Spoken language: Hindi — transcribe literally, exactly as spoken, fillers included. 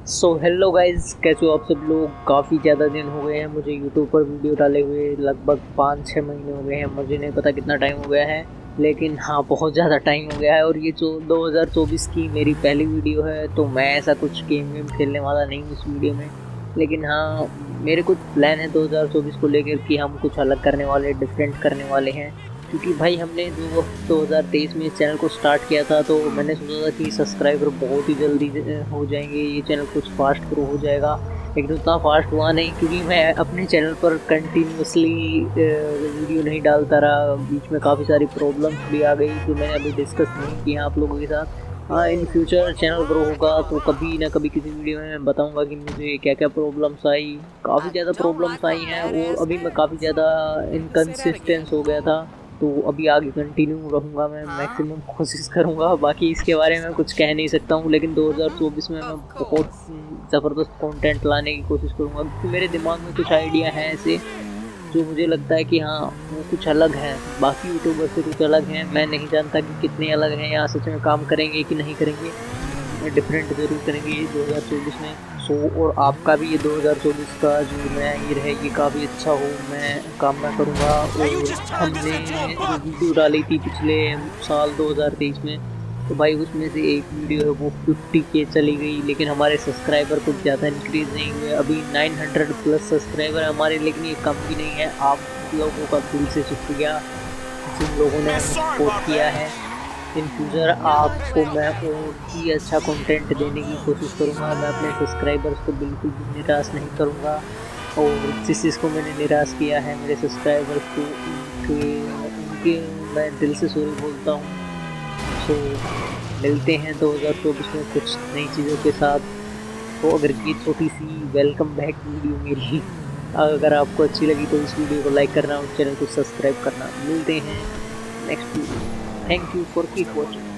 सो हेलो गाइस, कैसे हो आप सब लोग। काफ़ी ज़्यादा दिन हो गए हैं मुझे यूट्यूब पर वीडियो डाले हुए, लगभग पाँच छः महीने हो गए हैं। मुझे नहीं पता कितना टाइम हो गया है, लेकिन हाँ बहुत ज़्यादा टाइम हो गया है। और ये जो दो हज़ार चौबीस की मेरी पहली वीडियो है, तो मैं ऐसा कुछ गेम वेम खेलने वाला नहीं हूँ इस वीडियो में। लेकिन हाँ, मेरे कुछ प्लान है दो हज़ार चौबीस को लेकर कि हम कुछ अलग करने वाले, डिफरेंट करने वाले हैं। क्योंकि भाई हमने जो दो हज़ार तेईस में चैनल को स्टार्ट किया था, तो मैंने सोचा था कि सब्सक्राइबर बहुत ही जल्दी हो जाएंगे, ये चैनल कुछ फास्ट ग्रो हो जाएगा। लेकिन उतना फास्ट हुआ नहीं, क्योंकि मैं अपने चैनल पर कंटिन्यूसली वीडियो नहीं डालता रहा। बीच में काफ़ी सारी प्रॉब्लम्स भी आ गई, जो मैंने अभी डिस्कस नहीं की हैं आप लोगों के साथ। हाँ, इन फ्यूचर चैनल ग्रो होगा तो कभी ना कभी किसी वीडियो में मैं बताऊंगा कि मुझे क्या क्या प्रॉब्लम्स आई। काफ़ी ज़्यादा प्रॉब्लम्स आई हैं, और अभी मैं काफ़ी ज़्यादा इनकन्सिस्टेंस हो गया था। तो अभी आगे कंटिन्यू रहूँगा, मैं मैक्सिमम कोशिश करूँगा। बाकी इसके बारे में कुछ कह नहीं सकता हूँ, लेकिन दो हज़ार चौबीस में मैं बहुत ज़बरदस्त कंटेंट लाने की कोशिश करूँगा, क्योंकि मेरे दिमाग में कुछ आइडिया हैं ऐसे, जो मुझे लगता है कि हाँ वो कुछ अलग है, बाकी यूट्यूबर से कुछ अलग हैं। मैं नहीं जानता कि कितने अलग हैं, या सच में काम करेंगे कि नहीं करेंगे, डिफरेंट ज़रूर करेंगे ये दो हज़ार चौबीस में। सो और आपका भी ये दो हज़ार चौबीस का जो नया ईयर है, ये काफ़ी अच्छा हो, मैं कामना करूँगा। और हमने जो वीडियो डाली थी पिछले साल दो हज़ार तेईस में, तो भाई उसमें से एक वीडियो है वो फिफ्टी के चली गई, लेकिन हमारे सब्सक्राइबर कुछ ज़्यादा इंक्रीज़ नहीं हुए। अभी नाइन हंड्रेड प्लस सब्सक्राइबर है हमारे, लेकिन ये कम भी नहीं है। आप लोगों का दिल से शुक्रिया, जिन लोगों ने हमें सपोर्ट किया है। इन फ्यूचर आपको मैं और भी अच्छा कंटेंट देने की कोशिश करूँगा। मैं अपने सब्सक्राइबर्स को बिल्कुल भी निराश नहीं करूँगा, और जिस चीज़ को मैंने निराश किया है मेरे सब्सक्राइबर्स को, उनके उनके मैं दिल से सॉरी बोलता हूँ। सो मिलते हैं दो हज़ार चौबीस में कुछ नई चीज़ों के साथ। तो अगर ये छोटी सी वेलकम बैक वीडियो मेरी अगर आपको अच्छी लगी, तो इस वीडियो को लाइक करना और चैनल को सब्सक्राइब करना। मिलते हैं next video. Thank you for keep watching.